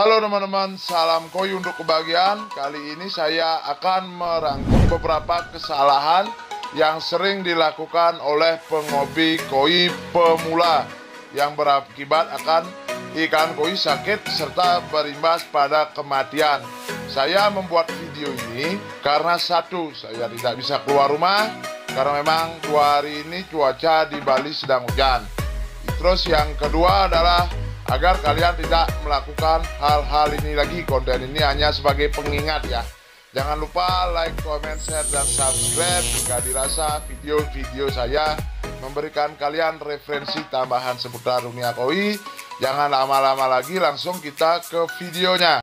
Halo teman-teman, salam koi untuk kebahagiaan. Kali ini saya akan merangkum beberapa kesalahan yang sering dilakukan oleh penghobi koi pemula yang berakibat akan ikan koi sakit serta berimbas pada kematian. Saya membuat video ini karena satu, saya tidak bisa keluar rumah karena memang 2 hari ini cuaca di Bali sedang hujan. Terus yang kedua adalah agar kalian tidak melakukan hal-hal ini lagi. Konten ini hanya sebagai pengingat ya. Jangan lupa like, comment, share, dan subscribe jika dirasa video-video saya memberikan kalian referensi tambahan seputar dunia koi. Jangan lama-lama lagi, langsung kita ke videonya.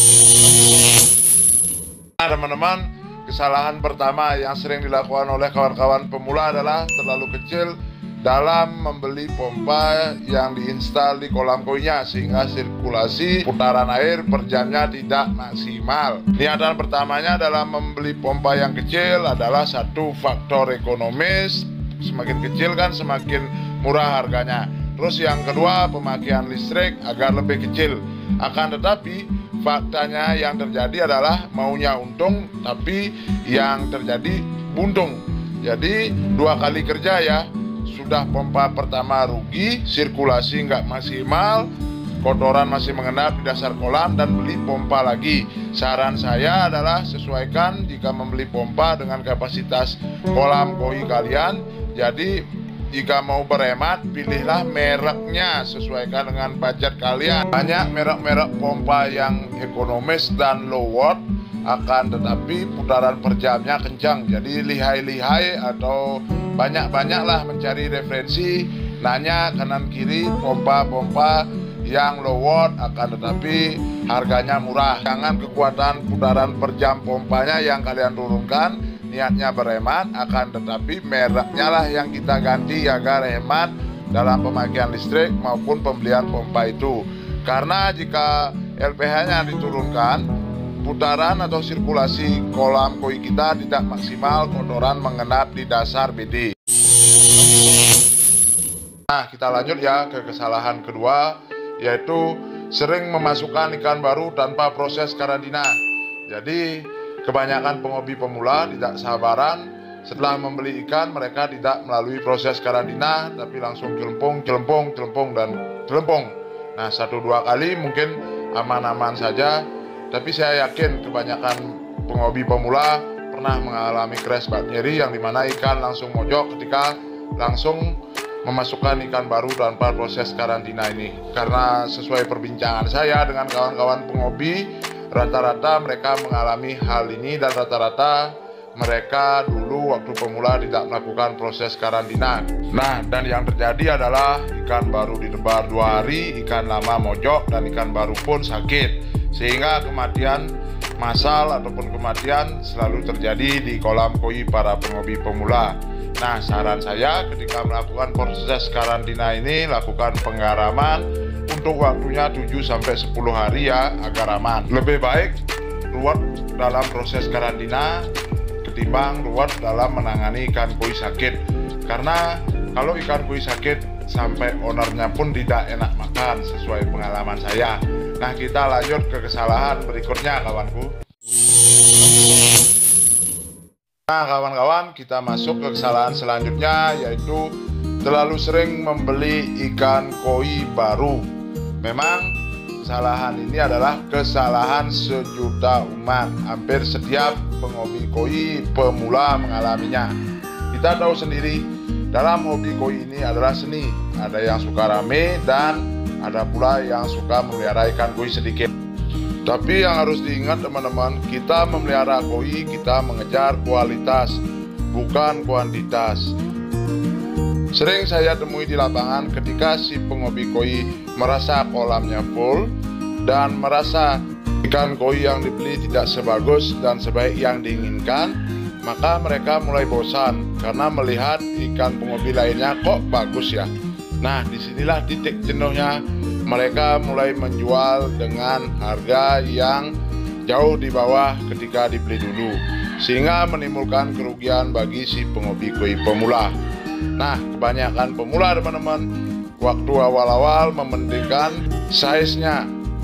Nah teman-teman, kesalahan pertama yang sering dilakukan oleh kawan-kawan pemula adalah terlalu kecil dalam membeli pompa yang diinstal di kolam koinya, sehingga sirkulasi putaran air per jamnya tidak maksimal. Niatan pertamanya dalam membeli pompa yang kecil adalah satu, faktor ekonomis. Semakin kecil kan semakin murah harganya. Terus yang kedua, pemakaian listrik agar lebih kecil. Akan tetapi faktanya yang terjadi adalah maunya untung tapi yang terjadi buntung. Jadi 2 kali kerja ya. Sudah pompa pertama rugi, sirkulasi nggak maksimal, kotoran masih mengendap di dasar kolam, dan beli pompa lagi. Saran saya adalah sesuaikan jika membeli pompa dengan kapasitas kolam koi kalian. Jadi jika mau berhemat, pilihlah mereknya, sesuaikan dengan budget kalian. Banyak merek-merek pompa yang ekonomis dan low watt, akan tetapi putaran per jamnya kencang. Jadi lihai-lihai atau banyak-banyaklah mencari referensi, nanya kanan kiri pompa-pompa yang low watt akan tetapi harganya murah. Jangan kekuatan putaran per jam pompanya yang kalian turunkan, niatnya berhemat, akan tetapi mereknya lah yang kita ganti agar hemat dalam pemakaian listrik maupun pembelian pompa itu. Karena jika LPH-nya diturunkan, putaran atau sirkulasi kolam koi kita tidak maksimal, kotoran mengendap di dasar BD. Nah, kita lanjut ya ke kesalahan kedua, yaitu sering memasukkan ikan baru tanpa proses karantina. Jadi kebanyakan penghobi pemula tidak sabaran, setelah membeli ikan mereka tidak melalui proses karantina tapi langsung celempung, dan celempung. Nah, 1-2 kali mungkin aman-aman saja, tapi saya yakin kebanyakan penghobi pemula pernah mengalami crash bat nyeri yang dimana ikan langsung mojok ketika langsung memasukkan ikan baru tanpa proses karantina ini. Karena sesuai perbincangan saya dengan kawan-kawan penghobi, rata-rata mereka mengalami hal ini, dan rata-rata mereka dulu waktu pemula tidak melakukan proses karantina. Nah, dan yang terjadi adalah ikan baru ditebar 2 hari, ikan lama mojok, dan ikan baru pun sakit, sehingga kematian massal ataupun kematian selalu terjadi di kolam koi para penghobi pemula. Nah, saran saya ketika melakukan proses karantina ini, lakukan penggaraman untuk waktunya 7-10 hari ya, agar aman. Lebih baik ruwet dalam proses karantina ketimbang ruwet dalam menangani ikan koi sakit. Karena kalau ikan koi sakit sampai ownernya pun tidak enak makan, sesuai pengalaman saya. Nah, kita lanjut ke kesalahan berikutnya kawanku. Nah kawan-kawan, kita masuk ke kesalahan selanjutnya, yaitu terlalu sering membeli ikan koi baru. Memang kesalahan ini adalah kesalahan sejuta umat. Hampir setiap penghobi koi pemula mengalaminya. Kita tahu sendiri, dalam hobi koi ini adalah seni. Ada yang suka rame dan ada pula yang suka memelihara ikan koi sedikit. Tapi yang harus diingat teman-teman, kita memelihara koi, kita mengejar kualitas, bukan kuantitas. Sering saya temui di lapangan ketika si penghobi koi merasa kolamnya full dan merasa ikan koi yang dibeli tidak sebagus dan sebaik yang diinginkan, maka mereka mulai bosan karena melihat ikan penghobi lainnya kok bagus ya. Nah, disinilah titik jenuhnya. Mereka mulai menjual dengan harga yang jauh di bawah ketika dibeli dulu, sehingga menimbulkan kerugian bagi si penghobi koi pemula. Nah, kebanyakan pemula teman-teman waktu awal-awal mementingkan size-nya,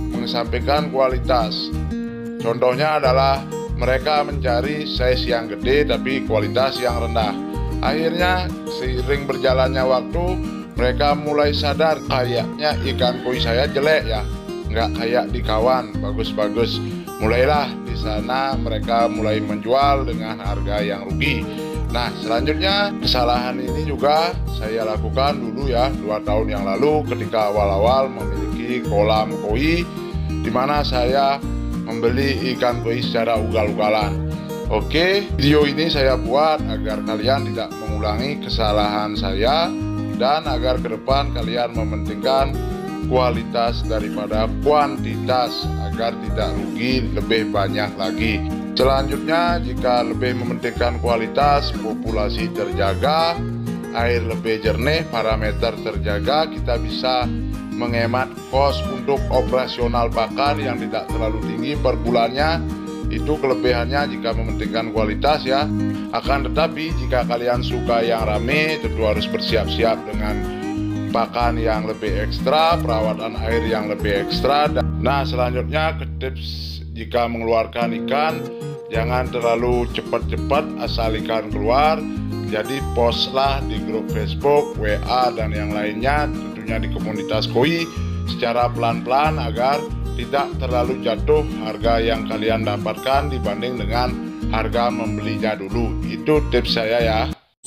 mengesampingkan kualitas. Contohnya adalah mereka mencari size yang gede tapi kualitas yang rendah. Akhirnya seiring berjalannya waktu, mereka mulai sadar kayaknya ikan koi saya jelek ya, nggak kayak di kawan bagus-bagus. Mulailah di sana mereka mulai menjual dengan harga yang rugi. Nah, selanjutnya kesalahan ini juga saya lakukan dulu ya 2 tahun yang lalu ketika awal-awal memiliki kolam koi, di mana saya membeli ikan koi secara ugal-ugalan. Oke, video ini saya buat agar kalian tidak mengulangi kesalahan saya dan agar ke depan kalian mementingkan kualitas daripada kuantitas agar tidak rugi lebih banyak lagi. Selanjutnya, jika lebih mementingkan kualitas, populasi terjaga, air lebih jernih, parameter terjaga, kita bisa menghemat kos untuk operasional pakan yang tidak terlalu tinggi per bulannya. Itu kelebihannya jika mementingkan kualitas ya. Akan tetapi jika kalian suka yang rame, tentu harus bersiap-siap dengan pakan yang lebih ekstra, perawatan air yang lebih ekstra. Nah, selanjutnya ke tips jika mengeluarkan ikan, jangan terlalu cepat-cepat asal ikan keluar. Jadi postlah di grup Facebook, WA dan yang lainnya, tentunya di komunitas koi secara pelan-pelan agar tidak terlalu jatuh harga yang kalian dapatkan dibanding dengan harga membelinya dulu. Itu tips saya ya.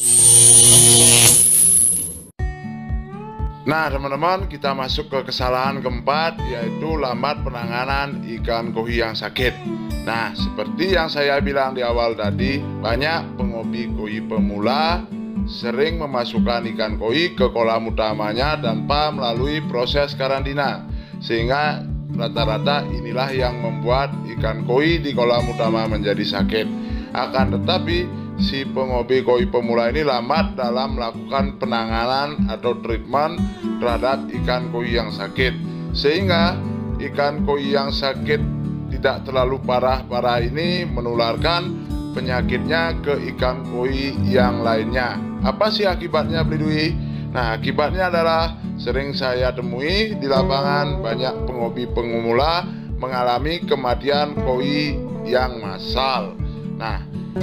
Nah teman-teman, kita masuk ke kesalahan keempat, yaitu lambat penanganan ikan koi yang sakit. Nah, seperti yang saya bilang di awal tadi, banyak penghobi koi pemula sering memasukkan ikan koi ke kolam utamanya tanpa melalui proses karantina, sehingga rata-rata inilah yang membuat ikan koi di kolam utama menjadi sakit. Akan tetapi si penghobi koi pemula ini lambat dalam melakukan penanganan atau treatment terhadap ikan koi yang sakit, sehingga ikan koi yang sakit tidak terlalu parah ini menularkan penyakitnya ke ikan koi yang lainnya. Apa sih akibatnya, Beli Dwi? Nah, akibatnya adalah sering saya temui di lapangan banyak penghobi pemula mengalami kematian koi yang massal. Nah,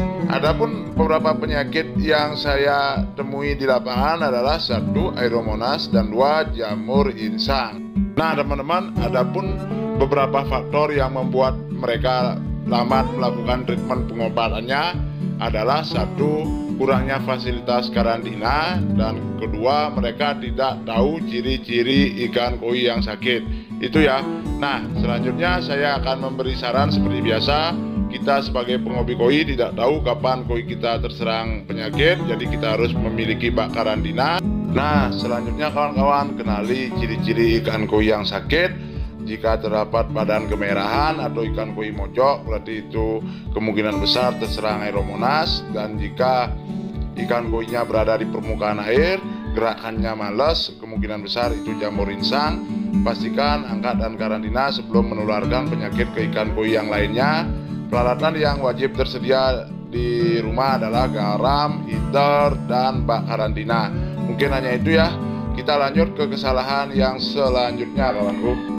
adapun beberapa penyakit yang saya temui di lapangan adalah 1. Aeromonas dan 2. Jamur insang. Nah teman-teman, adapun beberapa faktor yang membuat mereka lambat melakukan treatment pengobatannya adalah 1. Kurangnya fasilitas karantina, dan 2. Mereka tidak tahu ciri-ciri ikan koi yang sakit. Itu ya. Nah, selanjutnya saya akan memberi saran seperti biasa. Kita sebagai penghobi koi tidak tahu kapan koi kita terserang penyakit, jadi kita harus memiliki bak karantina. Nah, selanjutnya kawan-kawan, kenali ciri-ciri ikan koi yang sakit. Jika terdapat badan kemerahan atau ikan koi mojok, berarti itu kemungkinan besar terserang aeromonas. Dan jika ikan koinya berada di permukaan air, gerakannya malas, kemungkinan besar itu jamur insang. Pastikan angkat dan karantina sebelum menularkan penyakit ke ikan koi yang lainnya. Peralatan yang wajib tersedia di rumah adalah garam, heater, dan bak karantina. Mungkin hanya itu ya. Kita lanjut ke kesalahan yang selanjutnya, kawanku.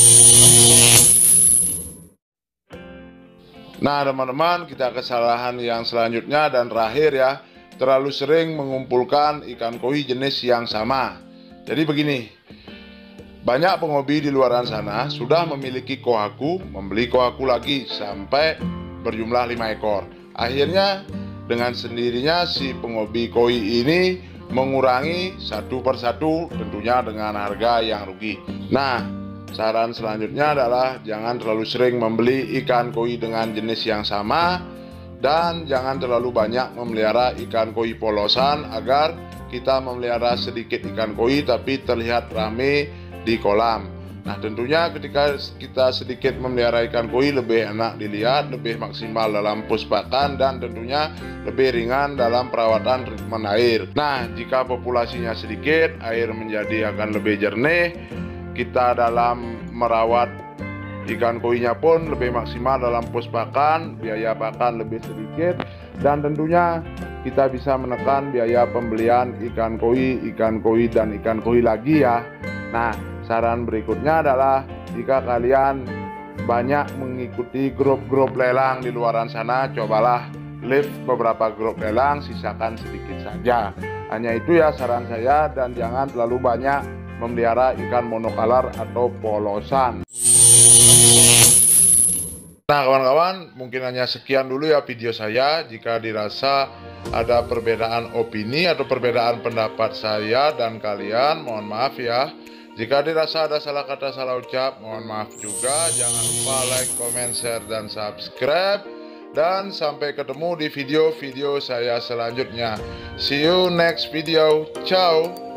Nah teman-teman, kita kesalahan yang selanjutnya dan terakhir ya. Terlalu sering mengumpulkan ikan koi jenis yang sama. Jadi begini, banyak penghobi di luar sana sudah memiliki kohaku, membeli kohaku lagi sampai berjumlah 5 ekor. Akhirnya dengan sendirinya si penghobi koi ini mengurangi satu persatu, tentunya dengan harga yang rugi. Nah, saran selanjutnya adalah jangan terlalu sering membeli ikan koi dengan jenis yang sama, dan jangan terlalu banyak memelihara ikan koi polosan agar kita memelihara sedikit ikan koi tapi terlihat rame di kolam. Nah tentunya ketika kita sedikit memelihara ikan koi lebih enak dilihat, lebih maksimal dalam puspakan, dan tentunya lebih ringan dalam perawatan treatment air. Nah jika populasinya sedikit, air menjadi akan lebih jernih. Kita dalam merawat ikan koinya pun lebih maksimal dalam puspakan, biaya pakan lebih sedikit, dan tentunya kita bisa menekan biaya pembelian ikan koi, dan ikan koi lagi ya. Nah, saran berikutnya adalah Jika kalian banyak mengikuti grup-grup lelang di luaran sana, cobalah leave beberapa grup lelang, sisakan sedikit saja. Hanya itu ya saran saya, dan jangan terlalu banyak memelihara ikan monokalar atau polosan. Nah kawan-kawan, mungkin hanya sekian dulu ya video saya. Jika dirasa ada perbedaan opini atau perbedaan pendapat saya dan kalian, mohon maaf ya. Jika dirasa ada salah kata, salah ucap, mohon maaf juga. Jangan lupa like, comment, share, dan subscribe. Dan sampai ketemu di video-video saya selanjutnya. See you next video. Ciao.